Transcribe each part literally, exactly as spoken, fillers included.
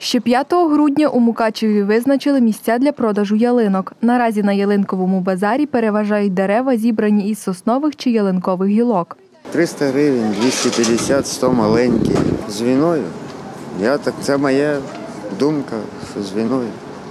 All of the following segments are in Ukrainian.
Ще п'ятого грудня у Мукачеві визначили місця для продажу ялинок. Наразі на ялинковому базарі переважають дерева, зібрані із соснових чи ялинкових гілок. триста гривень, двісті п'ятдесят, сто маленькі. З віною. Я так, це моя думка, що з віною.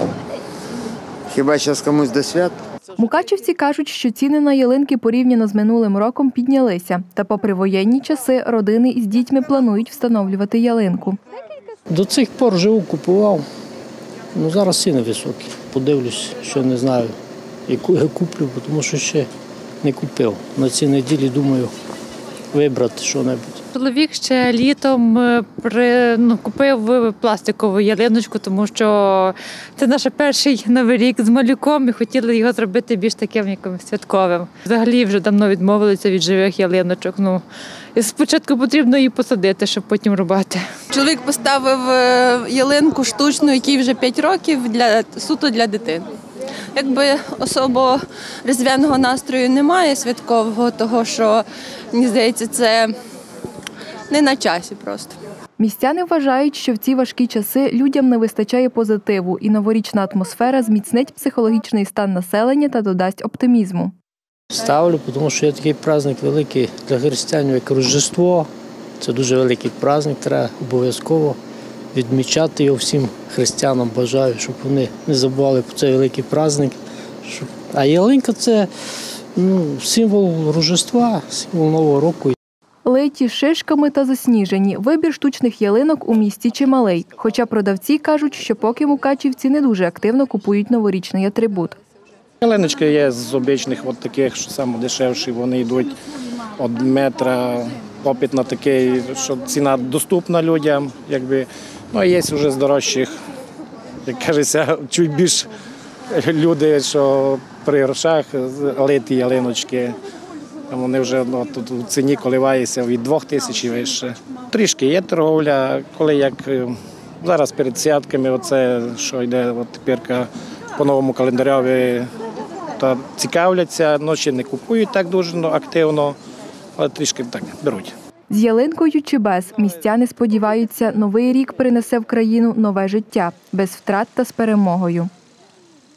Хіба зараз комусь до свят? Мукачівці кажуть, що ціни на ялинки порівняно з минулим роком піднялися. Та попри воєнні часи родини із дітьми планують встановлювати ялинку. До цих пор живу, купував. Ну, зараз ціни високі. Подивлюсь, що не знаю, яку я куплю, тому що ще не купив. На цій неділі думаю вибрати щось. Чоловік ще літом при, ну, купив пластикову ялиночку, тому що це наш перший Новий рік з малюком і хотіли його зробити більш таким якимось святковим. Взагалі вже давно відмовилися від живих ялиночок. Ну, спочатку потрібно її посадити, щоб потім рубати. Чоловік поставив ялинку штучну, якій вже п'ять років, для, суто для дитини. Якби особо різдвяного настрою немає святкового, того що, мені здається, це не на часі просто. Містяни вважають, що в ці важкі часи людям не вистачає позитиву і новорічна атмосфера зміцнить психологічний стан населення та додасть оптимізму. Ставлю, тому що є такий праздник великий для християнів, як Рождество. Це дуже великий праздник, треба обов'язково відмічати його всім християнам. Бажаю, щоб вони не забували про цей великий праздник. А ялинка – це ну, символ Рождества, символ Нового року. Литі шишками та засніжені. Вибір штучних ялинок у місті чималий. Хоча продавці кажуть, що поки мукачівці не дуже активно купують новорічний атрибут. Ялиночки є з обичних, от таких, що саме дешевші, вони йдуть від метра. Попит на такий, що ціна доступна людям. Якби. Ну, а є вже з дорожчих, як кажеться, чуть більш люди, що при грошах литі ялиночки. Вони вже ну, тут у ціні коливаються від двох тисяч і вище. Трішки є торговля, коли як зараз перед святками, оце, що йде от тепер по новому календарю, то цікавляться, ну, ще не купують так дуже ну, активно, але трішки так беруть. З ялинкою чи без, містяни сподіваються, новий рік принесе в країну нове життя, без втрат та з перемогою.